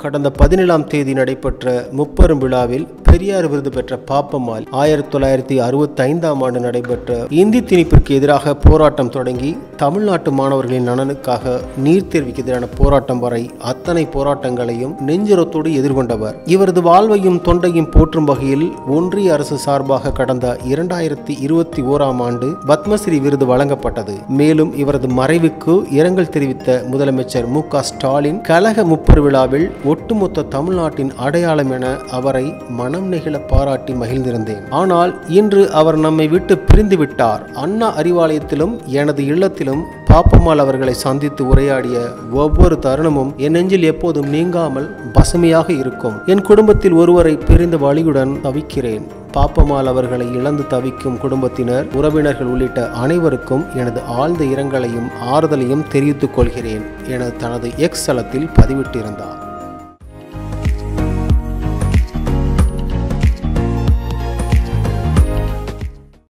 கடந்த 17ஆம் தேதி நடைபெற்ற முப்பெரும் விழாவில் பெரியார் விருது பெற்ற பாப்பம்மாள் 1965ஆம் ஆண்டு நடைபெற்ற இந்தி திணிப்பிற்கு எதிராக போராட்டம் தொடங்கி தமிழ்நாட்டு மாணவர்களின் நலனுக்காக நீட் தேர்வுக்கு எதிரான போராட்டம் வரை அத்தனை போராட்டங்களையும் நெஞ்சுரத்தோடு எதிர்கொண்டவர். இவரது வாழ்வையும் தொண்டையும் போற்றும் வகையில் ஒன்றிய அரசு சார்பாக கடந்த 2021ஆம் ஆண்டு பத்மஸ்ரீ விருது வழங்கப்பட்டது. மேலும் இவரது மறைவுக்கு இரங்கல் தெரிவித்த முதலமைச்சர் மு.க. ஸ்டாலின் கழக முப்பெரு விழாவில் ஒட்டுமொத்த தமிழ்நாட்டின் அடையாளம் என அவரை மனம் நெகிழ பாராட்டி மகிழ்ந்திருந்தேன். ஆனால் இன்று அவர் நம்மை விட்டு பிரிந்து விட்டார். அண்ணா அறிவாலயத்திலும் எனது இல்லத்திலும் பாப்பம்மாள் அவர்களை சந்தித்து உரையாடிய ஒவ்வொரு தருணமும் என் நெஞ்சில் எப்போதும் நீங்காமல் பசுமையாக இருக்கும். என் குடும்பத்தில் ஒருவரை பிரிந்த வலியுடன் தவிக்கிறேன். பாப்பம்மாள் அவர்களை இழந்து தவிக்கும் குடும்பத்தினர், உறவினர்கள் உள்ளிட்ட அனைவருக்கும் எனது ஆழ்ந்த இரங்கலையும் ஆறுதலையும் தெரிவித்துக் கொள்கிறேன் என தனது எக்ஸ் தளத்தில் பதிவிட்டிருந்தார்.